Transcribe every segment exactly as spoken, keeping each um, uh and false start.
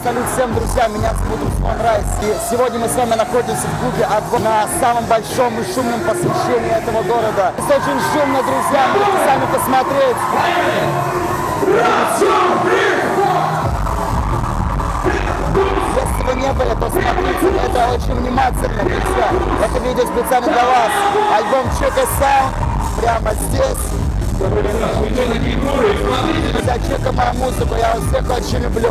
Салют всем, друзья, меня зовут Руслан Райс. И сегодня мы с вами находимся в клубе «Адвон» на самом большом и шумном посвящении этого города. Здесь очень шумно, друзья, можете сами посмотреть. Если вы не были, то смотрите это очень внимательно, друзья. Это видео специально для вас. Альбом Чека Саунд прямо здесь. Друзья, чека мою музыку, я вас всех очень люблю.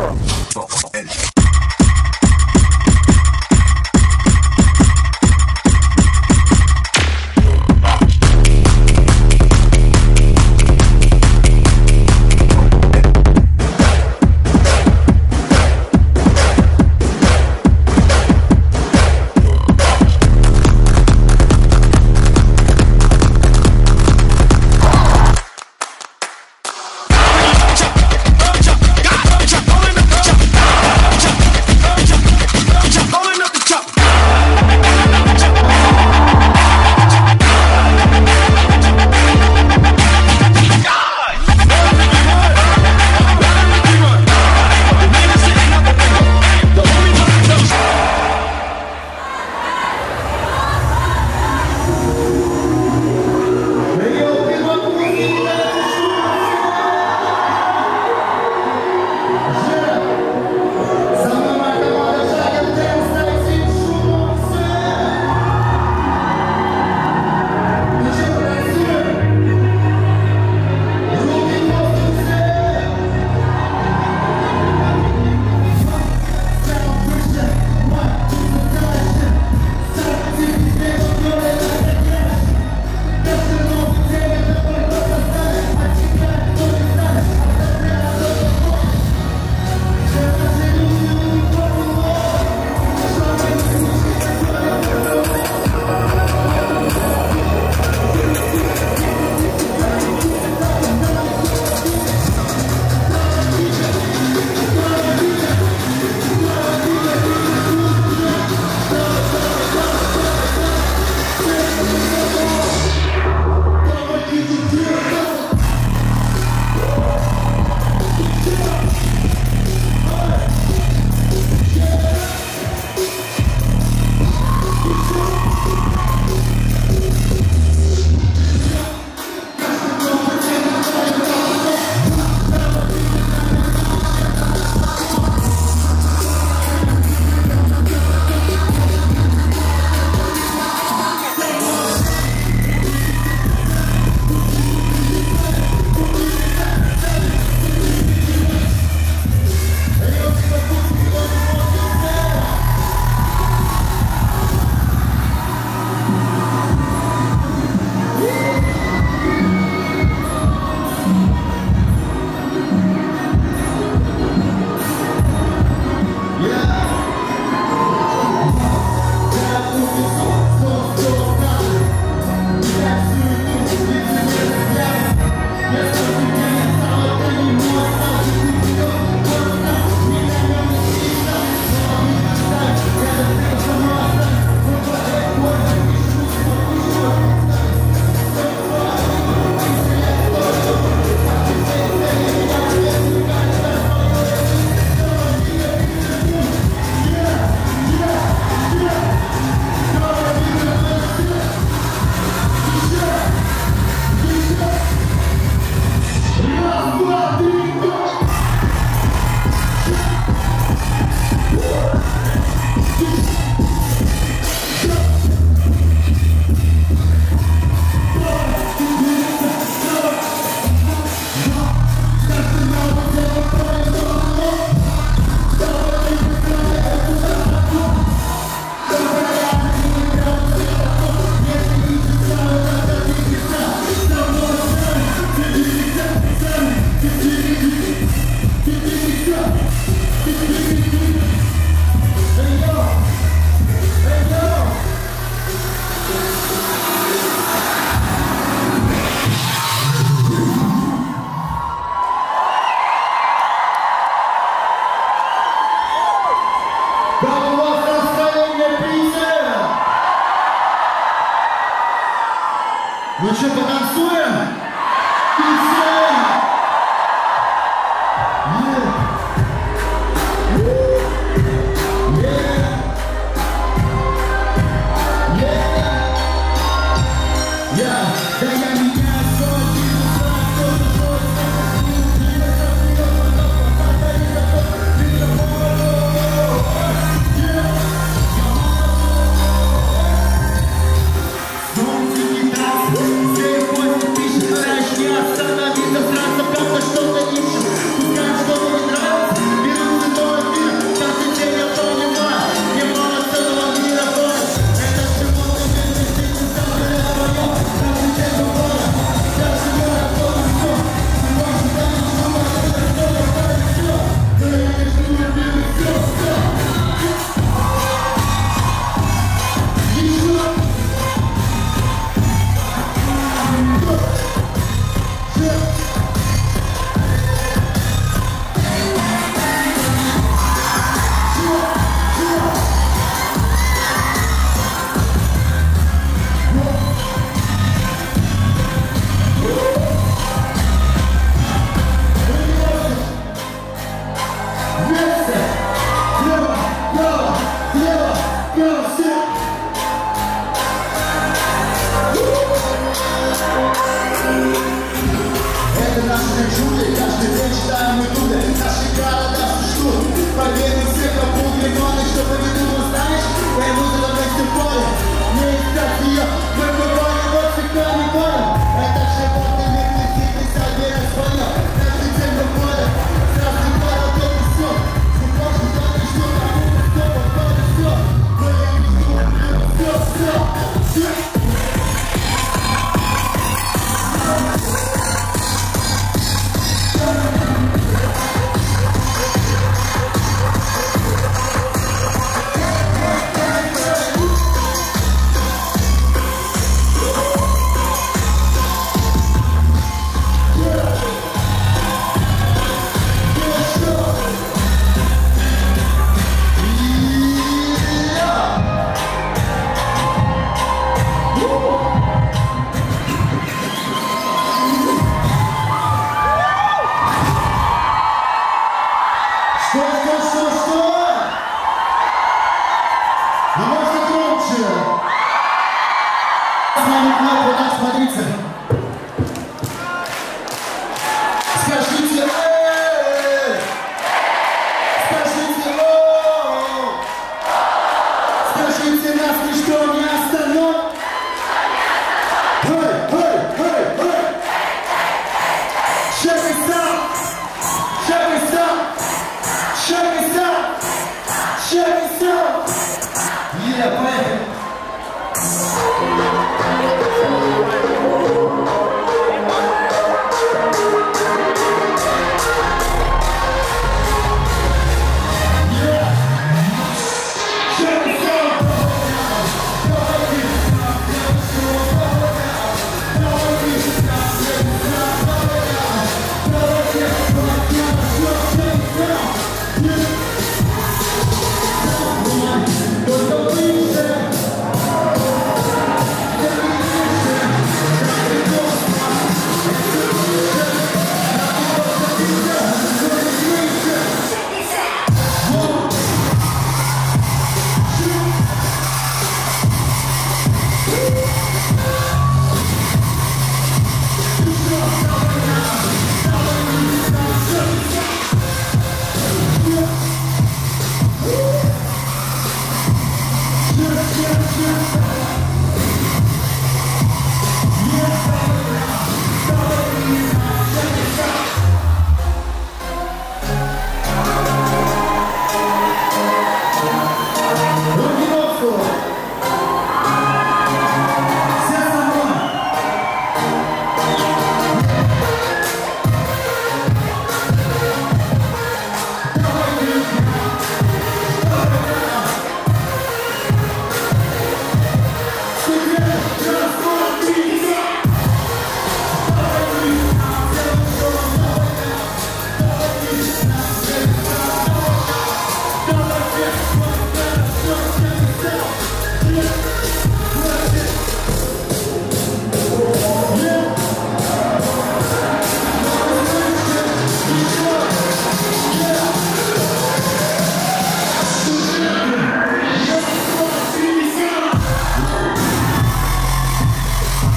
Ну что, потанцуем? Песня! Я, да я меня сотни,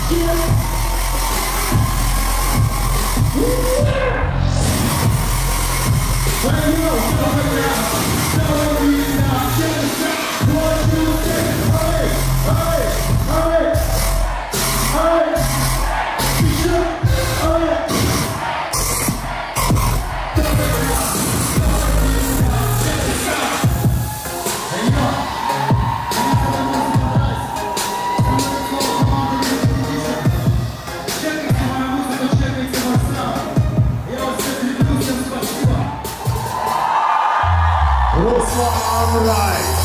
Руслан Райс.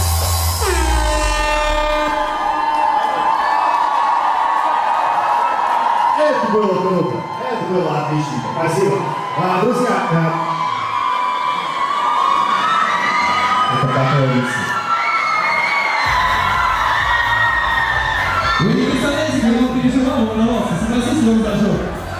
Это было круто, это было отлично. Спасибо. А, друзья, а... это готовится. Вы не представляете, как он переживал, волновался. Согласитесь, он зажег.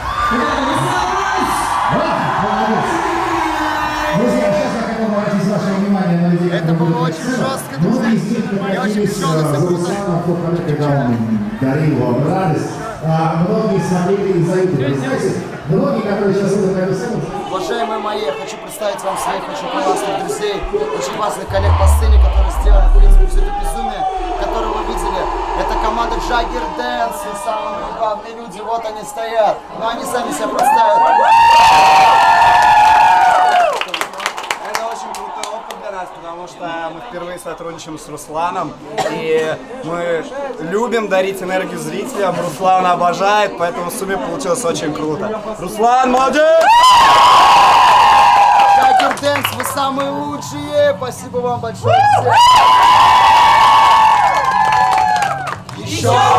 Молодец. Друзья, сейчас я хотел бы обратить ваше внимание на людей, Это было очень жестко, друзья. Я очень печёлился, за круто. Русланом, в тот момент, когда он дарил вам радость. А, многие смотрели из за YouTube. Знаете, многие, которые сейчас идут на эту сцену. Уважаемые мои, я хочу представить вам своих очень классных друзей, очень классных коллег по сцене, которые сделали, в принципе, все это безумие, которое вы видели. Это команда Jagger Dance, и самые главные люди, вот они стоят. Но они сами себя представят. Это очень крутой опыт для нас, потому что мы впервые сотрудничаем с Русланом, и мы любим дарить энергию зрителям. Руслан обожает, поэтому в сумме получилось очень круто. Руслан, молодец! Jagger Dance, вы самые лучшие! Спасибо вам большое всем! Еще!